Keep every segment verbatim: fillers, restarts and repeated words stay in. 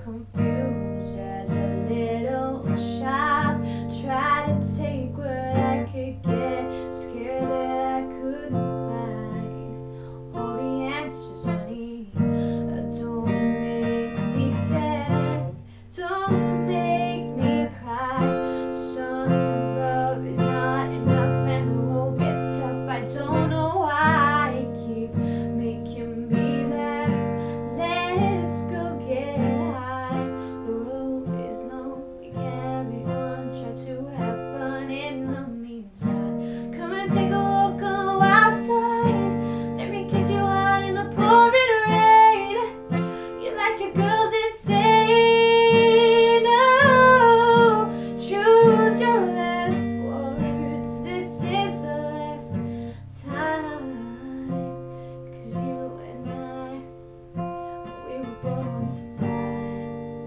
confused as a little child. Tried to take what I could get, scared that I couldn't find all the answers I need. Don't make me sad, don't make me cry. Sometimes love is not enough and the road gets tough. I don't know why I keep making me laugh. Let's go get high. The road is long, we carry on. Try to have fun in the meantime. Come and take a look on the wild side. Let me kiss you out in the pouring rain. You like your girls insane. Oh, choose your last words. This is the last time. 'Cause you and I, we were born to die.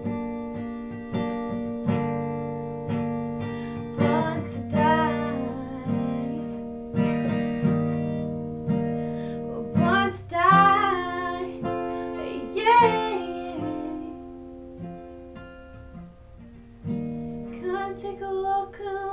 Born to die. We're born to die. Yeah. Come take a look.